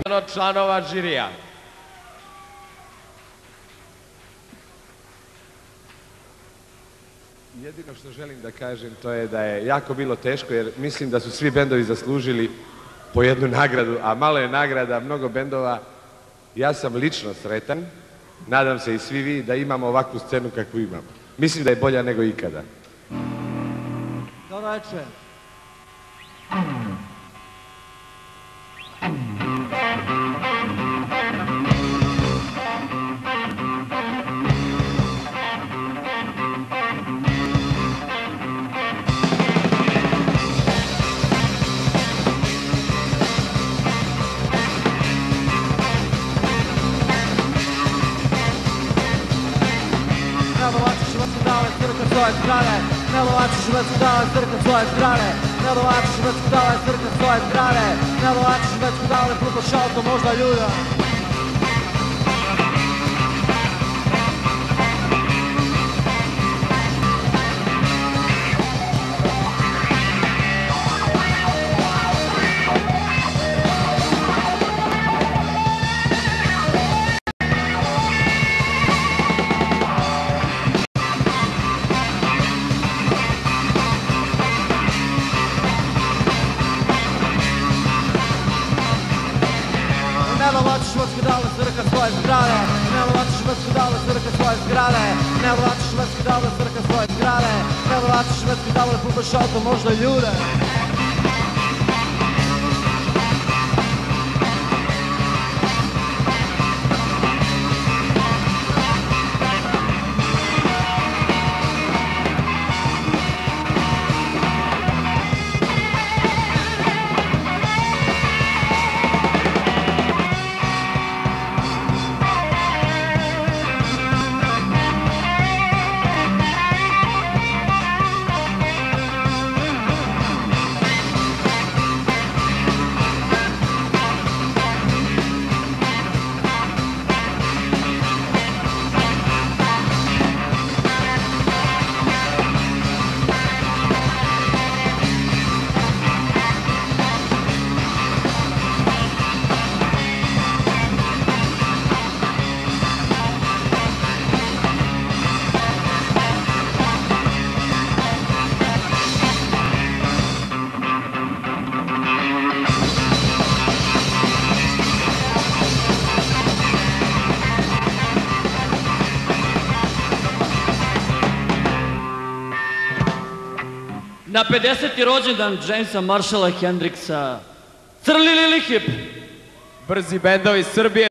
od članova žirija. Jedino što želim da kažem to je da je jako bilo teško, jer mislim da su svi bendovi zaslužili po jednu nagradu, a malo je nagrada, mnogo bendova. Ja sam lično sretan, nadam se i svi vi, da imamo ovakvu scenu kakvu imamo. Mislim da je bolja nego ikada. Dobro večer. Svoje strane, ne lovači Šubedsku dala crkva svoje strane, ne lovači Šubedsku dala crkva svoje strane, ne lovači Šubedsku dala pluto šalto možda ljuda. Ne lovači Šubedsku dala crkva svoje strane, ne lovači Šubedsku dala crkva svoje strane, ne lovači Šubedsku dala crkva svoje strane, ne lovači Šubedsku dala pluto šalto možda ljude. Na 50. rođendan Jamesa Marshalla Hendrixa, Crli Lili Hip. Brzi bendovi Srbije.